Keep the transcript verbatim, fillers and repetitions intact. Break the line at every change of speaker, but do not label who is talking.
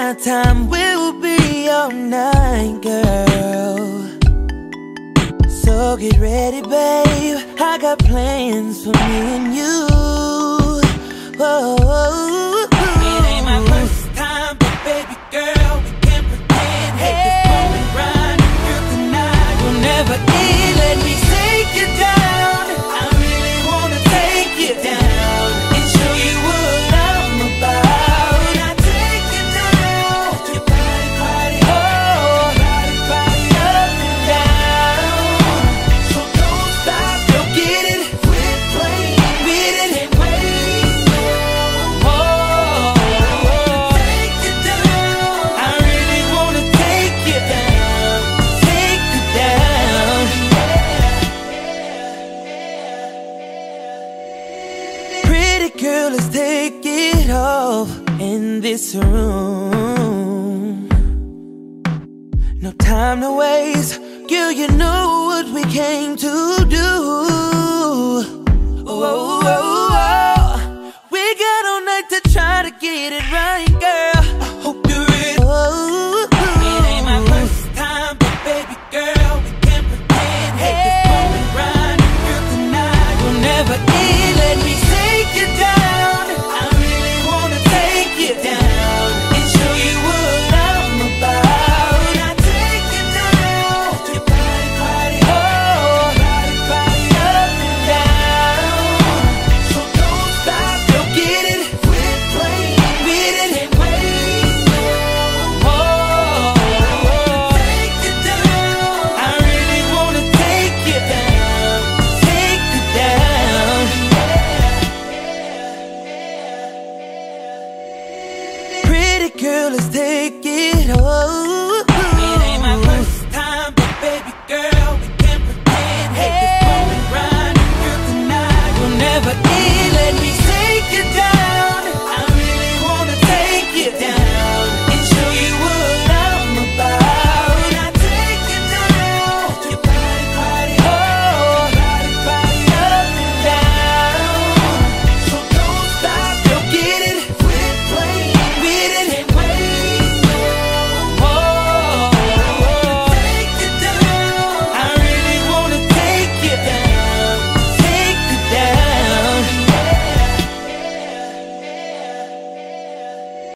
my time will be all night, girl. So get ready, babe, I got plans for me and you. Whoa.
It ain't my first time, but baby girl, we can't pretend. Hey, this moment run, girl, tonight will never end. Let me take you down, I really wanna take you down and show you what I'm about. When I take you down, your body, body, oh, body, body up and down. So don't stop, don't get it, quit playing with it, can't wait no more. Take you down, I really wanna take you down, take you down.
Pretty girl, let's take it off in this room. No time to waste, girl, you know what we came to do. Oh, oh, oh, oh. We got all night to try to get it right, girl.
I hope you're ready.
Oh,
It ain't my first time, but baby girl, we can't pretend. Hey, this moment run, girl, tonight will never end. Let me take you down, I really wanna take you down and show you what I'm about. When I take you down, your body, body, oh, body, body up and down. So don't stop, don't get it, quit playing with it, can't wait no more. Take you down, I really wanna take you down, take you down.
pretty girl, let's take it off.